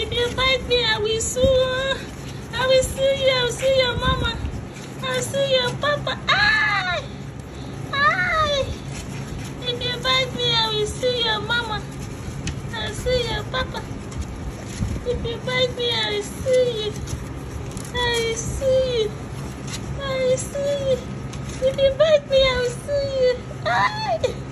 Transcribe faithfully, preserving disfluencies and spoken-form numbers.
If you bite me, I will sue you. I will sue you. I will sue your mama. I will sue your papa. Ah! Ah! If you bite me, I will sue your mama. I will sue your papa. If you bite me, I will sue you. I will sue you. I will sue you. If you bite me, I will sue you. Ah!